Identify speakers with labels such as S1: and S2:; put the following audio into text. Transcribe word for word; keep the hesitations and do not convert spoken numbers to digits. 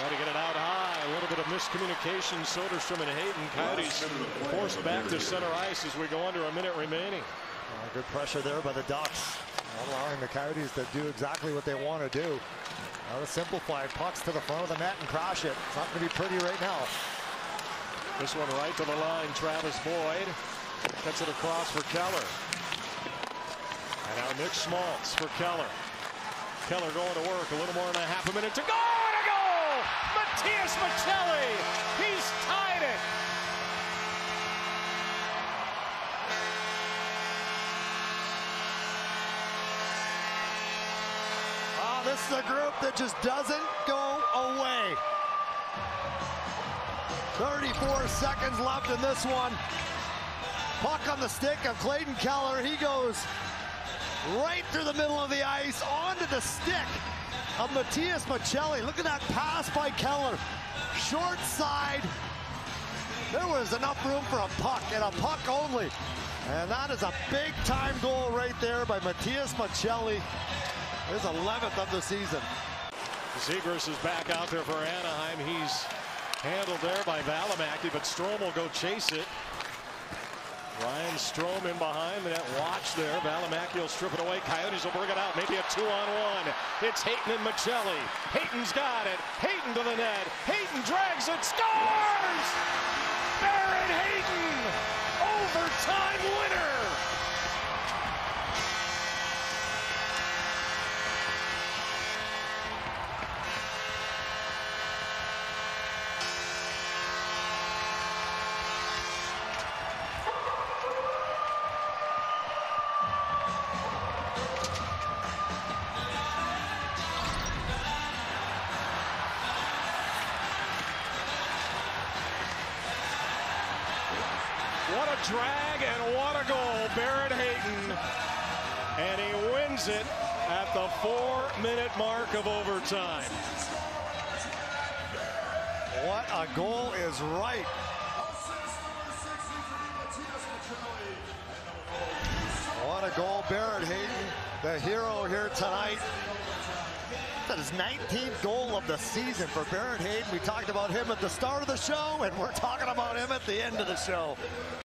S1: Try to get it out high. A little bit of miscommunication. Soderstrom and Hayden. Coyotes forced back to center ice as we go under a minute remaining.
S2: Uh, good pressure there by the Ducks, allowing the Coyotes to do exactly what they want to do. Now to simplify, pucks to the front of the net and crash it. It's not going to be pretty right now.
S1: This one right to the line. Travis Boyd gets it across for Keller. And now Nick Schmaltz for Keller. Keller going to work. A little more than a half a minute to go. And a goal! Matias Maccelli. He's tied it.
S2: Oh, this is a group that just doesn't go away. thirty-four seconds left in this one. Puck on the stick of Clayton Keller. He goes right through the middle of the ice onto the stick of Matias Maccelli. Look at that pass by Keller. Short side. There was enough room for a puck and a puck only. And that is a big time goal right there by Matias Maccelli. His eleventh of the season.
S1: Zegras is back out there for Anaheim. He's handled there by Valimaki, but Strome will go chase it. Ryan Strome in behind that watch there. Valimaki will strip it away. Coyotes will bring it out. Maybe a two on one. It's Hayton and Maccelli. Hayton's got it. Hayton to the net. Hayton drags it. Scores! Barrett Hayton! Overtime winner! What a drag and what a goal, Barrett Hayton. And he wins it at the four-minute mark of overtime.
S2: What a goal is right. What a goal, Barrett Hayton, the hero here tonight. That is nineteenth goal of the season for Barrett Hayton. We talked about him at the start of the show, and we're talking about him at the end of the show.